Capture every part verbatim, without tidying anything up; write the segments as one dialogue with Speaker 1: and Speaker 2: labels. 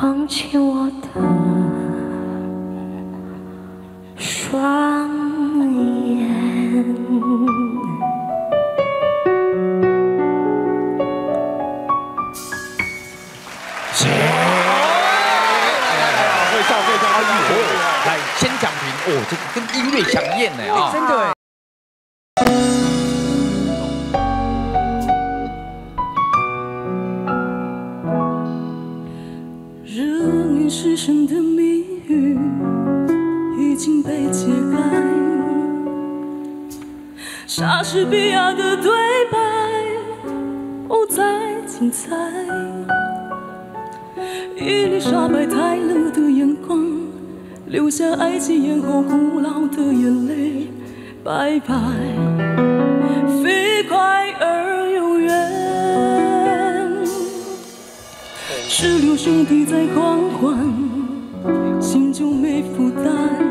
Speaker 1: 忘记我的双眼。
Speaker 2: 会唱会唱，哎呦，
Speaker 3: 来先讲评哦，这个跟音乐响艳呢啊，
Speaker 2: 真的。
Speaker 4: 热恋时神的谜语已经被解开，莎士比亚的对白不再精彩，伊丽莎白泰勒的眼光留下爱情咽后古老的眼泪，拜拜，飞快而永远。 十六兄弟在狂欢，心中没负担，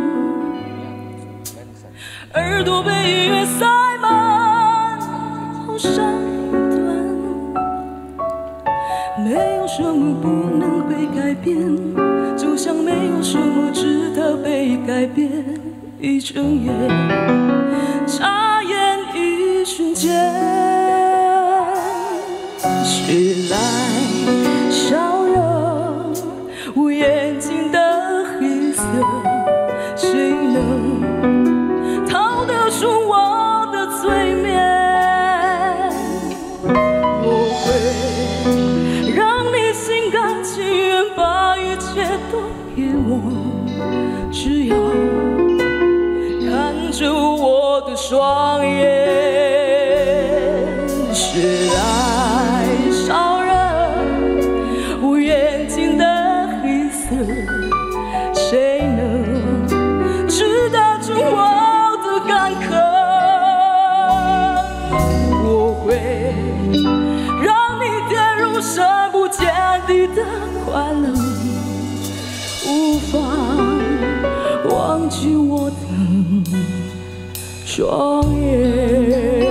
Speaker 4: 耳朵被音乐塞满，好伤短。没有什么不能被改变，就像没有什么值得被改变。一睁眼，眨眼一瞬间，谁来？ 烧热我眼睛的黑色，谁能逃得出我的催眠？我会让你心甘情愿把一切都遗忘，只要看着我的双眼。是爱烧热。 我眼睛的黑色，谁能治得住我的干渴？我会让你跌入深不见底的快乐，无法忘记我的双眼。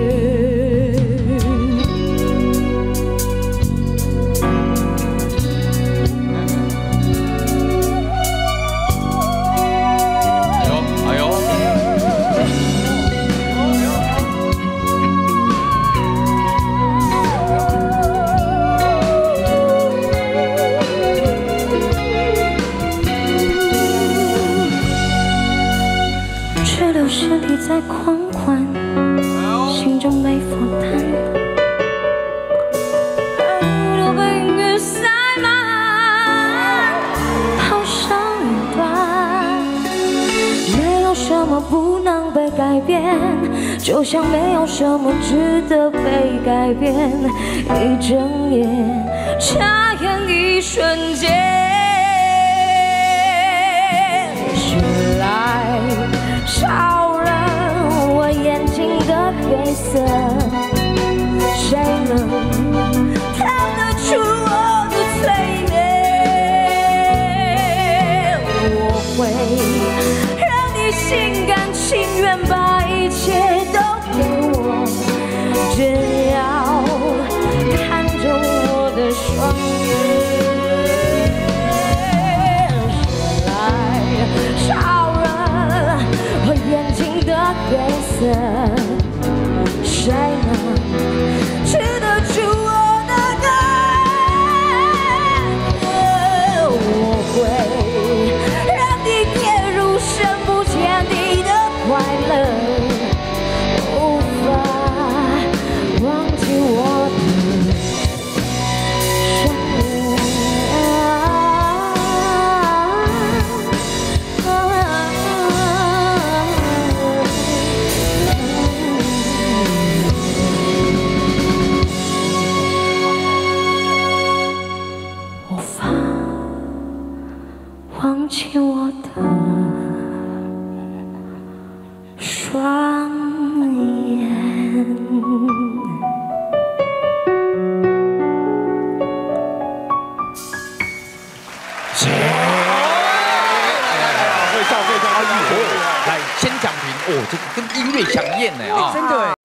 Speaker 4: 身体在狂欢，心中没负担，耳朵被音乐塞满，好伤短。没有什么不能被改变，就像没有什么值得被改变。一睁眼，眨眼一瞬间，是来烧。 眼睛的黑色，谁能逃得出我的催眠？我会让你心甘情愿把一切都给我，只要看着我的双眼，是来烧热我眼睛的黑色。 谁能治得住我的感觉？我会让你跌入深不见底的快乐，无法忘记我的双眼。 忘记我的双眼。
Speaker 2: 会唱会唱，哎呦，
Speaker 3: 来先讲评哦，这个跟音乐响艳呢啊，
Speaker 2: 真的。